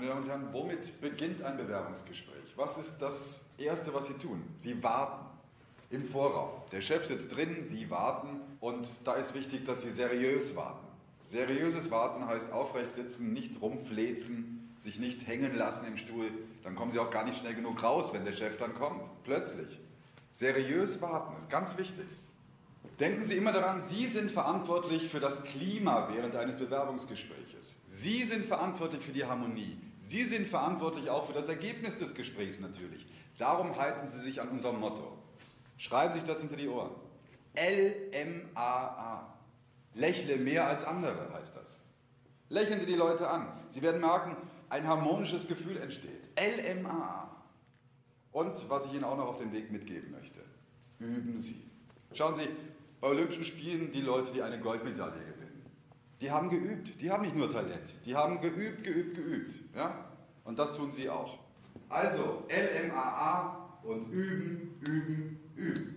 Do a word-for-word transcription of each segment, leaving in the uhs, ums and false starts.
Meine Damen und Herren, womit beginnt ein Bewerbungsgespräch? Was ist das Erste, was Sie tun? Sie warten im Vorraum. Der Chef sitzt drin, Sie warten und da ist wichtig, dass Sie seriös warten. Seriöses Warten heißt aufrecht sitzen, nicht rumflezen, sich nicht hängen lassen im Stuhl. Dann kommen Sie auch gar nicht schnell genug raus, wenn der Chef dann kommt. Plötzlich. Seriös warten ist ganz wichtig. Denken Sie immer daran, Sie sind verantwortlich für das Klima während eines Bewerbungsgespräches. Sie sind verantwortlich für die Harmonie. Sie sind verantwortlich auch für das Ergebnis des Gesprächs natürlich. Darum halten Sie sich an unserem Motto. Schreiben Sie sich das hinter die Ohren. L M A A. Lächle mehr als andere heißt das. Lächeln Sie die Leute an. Sie werden merken, ein harmonisches Gefühl entsteht. L M A A. Und was ich Ihnen auch noch auf den Weg mitgeben möchte. Üben Sie. Schauen Sie, bei Olympischen Spielen die Leute, die eine Goldmedaille gewinnen, die haben geübt, die haben nicht nur Talent, die haben geübt, geübt, geübt. Ja? Und das tun Sie auch. Also L M A A und üben, üben, üben.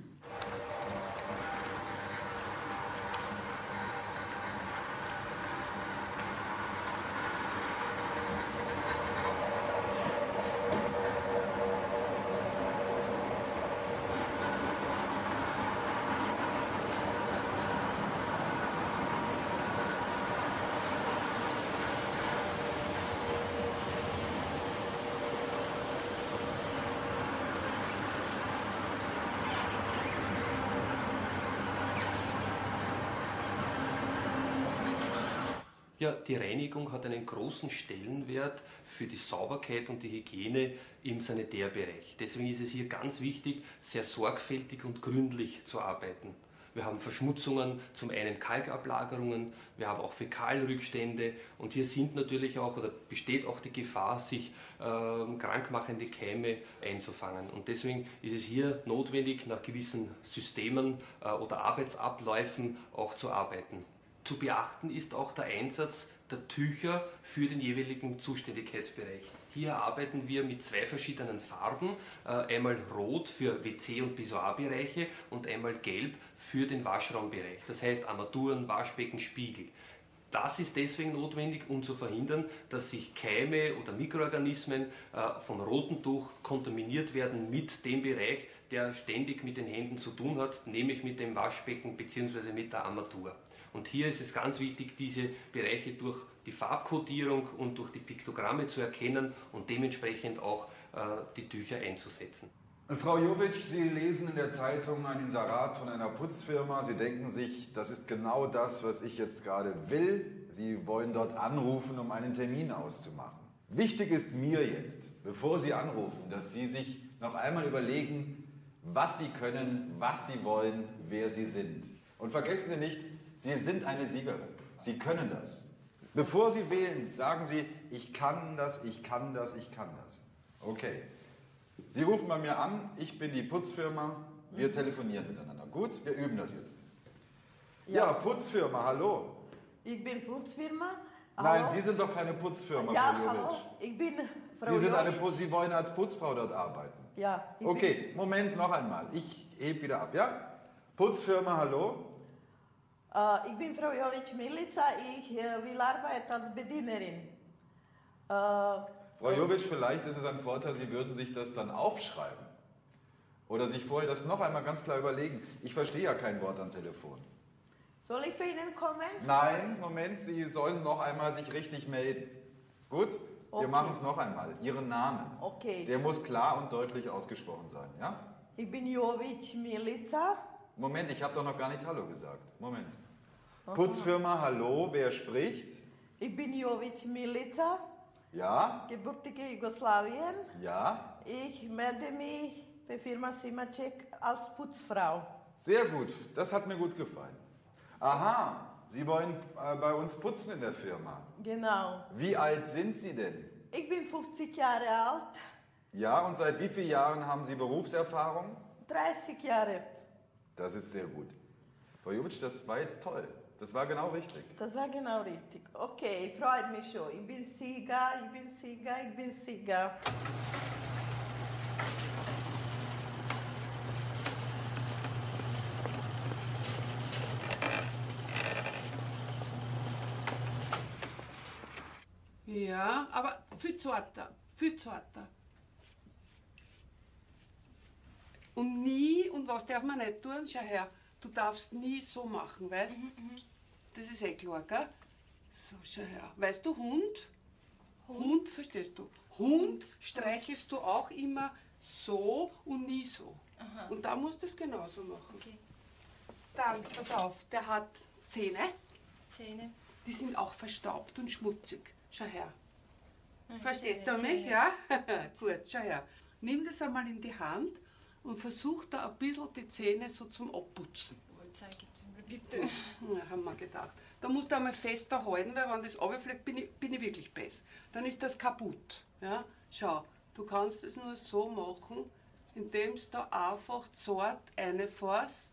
Ja, die Reinigung hat einen großen Stellenwert für die Sauberkeit und die Hygiene im Sanitärbereich. Deswegen ist es hier ganz wichtig, sehr sorgfältig und gründlich zu arbeiten. Wir haben Verschmutzungen, zum einen Kalkablagerungen, wir haben auch Fäkalrückstände und hier sind natürlich auch oder besteht auch die Gefahr, sich äh, krankmachende Keime einzufangen. Und deswegen ist es hier notwendig, nach gewissen Systemen äh, oder Arbeitsabläufen auch zu arbeiten. Zu beachten ist auch der Einsatz der Tücher für den jeweiligen Zuständigkeitsbereich. Hier arbeiten wir mit zwei verschiedenen Farben, einmal rot für W C- und Pissoirbereiche und einmal gelb für den Waschraumbereich. Das heißt Armaturen, Waschbecken, Spiegel. Das ist deswegen notwendig, um zu verhindern, dass sich Keime oder Mikroorganismen vom roten Tuch kontaminiert werden mit dem Bereich, der ständig mit den Händen zu tun hat, nämlich mit dem Waschbecken bzw. mit der Armatur. Und hier ist es ganz wichtig, diese Bereiche durch die Farbkodierung und durch die Piktogramme zu erkennen und dementsprechend auch äh, die Tücher einzusetzen. Frau Jovic, Sie lesen in der Zeitung ein Inserat von einer Putzfirma. Sie denken sich, das ist genau das, was ich jetzt gerade will. Sie wollen dort anrufen, um einen Termin auszumachen. Wichtig ist mir jetzt, bevor Sie anrufen, dass Sie sich noch einmal überlegen, was Sie können, was Sie wollen, wer Sie sind. Und vergessen Sie nicht, Sie sind eine Siegerin. Sie können das. Bevor Sie wählen, sagen Sie, ich kann das, ich kann das, ich kann das. Okay. Sie rufen bei mir an, ich bin die Putzfirma, wir telefonieren miteinander. Gut, wir üben das jetzt. Ja, ja Putzfirma, hallo. Ich bin Putzfirma. Nein, Sie sind doch keine Putzfirma, ja, Frau Jovic. Hallo, ich bin Frau Sie, sind eine, Jovic. Sie wollen als Putzfrau dort arbeiten. Ja. Okay, Moment, noch einmal. Ich heb wieder ab, ja? Putzfirma, hallo. Uh, ich bin Frau Jovic Milica, ich uh, will arbeiten als Bedienerin. Uh, Frau Jovic, vielleicht ist es ein Vorteil, Sie würden sich das dann aufschreiben. Oder sich vorher das noch einmal ganz klar überlegen. Ich verstehe ja kein Wort am Telefon. Soll ich bei Ihnen kommen? Nein, Moment, Sie sollen noch einmal sich richtig melden. Gut? Okay. Wir machen es noch einmal. Ihren Namen. Okay. Der muss klar und deutlich ausgesprochen sein, ja? Ich bin Jovic Milica. Moment, ich habe doch noch gar nicht Hallo gesagt. Moment. Okay. Putzfirma, hallo, wer spricht? Ich bin Jovic Milica. Ja? Gebürtige Jugoslawien. Ja? Ich melde mich bei Firma Simacek als Putzfrau. Sehr gut, das hat mir gut gefallen. Aha, Sie wollen äh, bei uns putzen in der Firma. Genau. Wie alt sind Sie denn? Ich bin fünfzig Jahre alt. Ja, und seit wie vielen Jahren haben Sie Berufserfahrung? dreißig Jahre. Das ist sehr gut. Frau Jovic, das war jetzt toll. Das war genau richtig. Das war genau richtig. Okay, freut mich schon. Ich bin Sieger, ich bin Sieger, ich bin Sieger. Ja, aber viel zarter, viel zarter. Und nie, und was darf man nicht tun? Schau her, du darfst nie so machen, weißt? Mhm, mhm. Das ist eh klar, gell? So, schau her. Weißt du, Hund? Hund, Hund verstehst du? Hund, Hund streichelst du auch immer so und nie so. Aha. Und da musst du es genauso machen. Okay. Dann, pass auf, der hat Zähne. Zähne. Die sind auch verstaubt und schmutzig. Schau her. Ach, verstehst Zähne, du mich? Zähne. Ja? Gut, schau her. Nimm das einmal in die Hand und versuch da ein bisschen die Zähne so zum Abputzen. Bitte. Ja, haben wir gedacht. Da musst du einmal fester halten, weil wenn das runterfliegt, bin ich, bin ich wirklich bess. Dann ist das kaputt. Ja? Schau, du kannst es nur so machen, indem du da einfach zart reinfährst.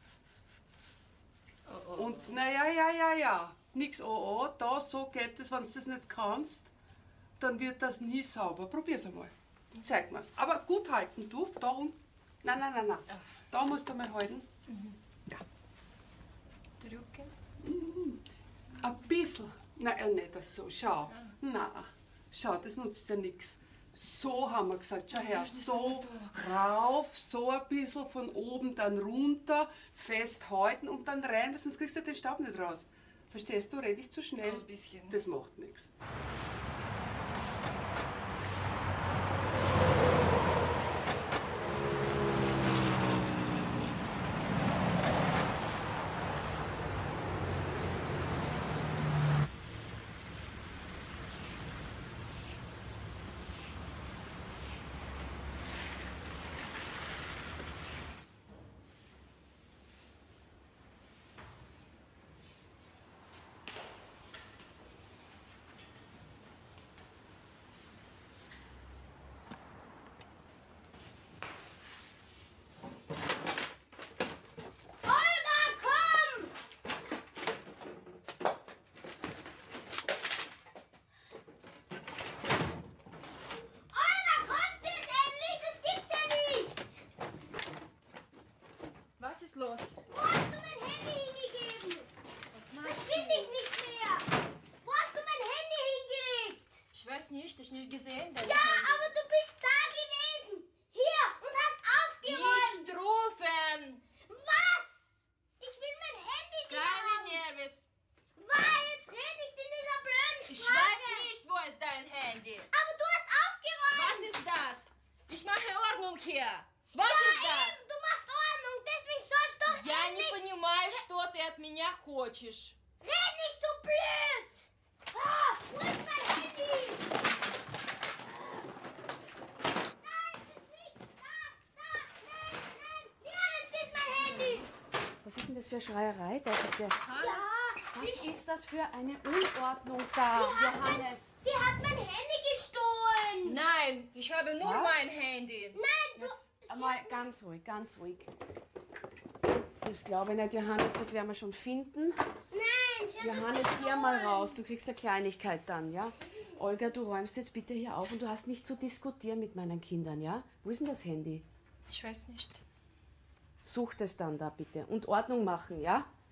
Oh, oh. Und naja, ja, ja, ja. Nix oh, oh. Da, so geht es. Wenn du das nicht kannst, dann wird das nie sauber. Probier's einmal. Zeig mir's. Aber gut halten, du. Da unten. Nein, nein, nein, nein. Da musst du mal halten. Mhm. Ja. Drücken? Mhm. Ein bisschen. Nein, nicht so. Schau. Ja. Nein. Schau, das nutzt ja nichts. So haben wir gesagt. Schau her. So rauf, so ein bisschen von oben, dann runter, festhalten und dann rein, weil sonst kriegst du den Staub nicht raus. Verstehst du? Red ich zu schnell? Ja, ein bisschen. Das macht nichts. Los. Wo hast du mein Handy hingegeben? Was machst das finde ich nicht mehr. Wo hast du mein Handy hingelegt? Ich weiß nicht, ich nicht gesehen. Ja, Handy. Aber du bist da gewesen. Hier und hast aufgeräumt. Nicht rufen. Was? Ich will mein Handy wieder Keine haben. Nervös. Weil jetzt rede ich in dieser blöden Sprache. Ich weiß nicht, wo ist dein Handy. Aber du hast aufgeräumt. Was ist das? Ich mache Ordnung hier. Was ja, ist das? Eben, du machst Ordnung, deswegen sollst du doch Я не понимаю, что ты от меня хочешь. Red nicht so blöd! Ah, wo ist mein Handy? Nein, es ist nicht da, da, nein, nein. Ja, jetzt ist mein Handy. Was ist denn das für Schreierei da bitte? Ja, was ich, ist das für eine Unordnung da, die Johannes? Mein, die hat mein Handy gestohlen. Nein, ich habe nur was? mein Handy. Nein, du... Jetzt einmal ganz ruhig, ganz ruhig. Das glaube ich nicht, Johannes, das werden wir schon finden. Nein, sie hat Johannes, das geh mal raus, du kriegst eine Kleinigkeit dann, ja? Olga, du räumst jetzt bitte hier auf und du hast nicht zu diskutieren mit meinen Kindern, ja? Wo ist denn das Handy? Ich weiß nicht. Sucht es dann da bitte und Ordnung machen, ja?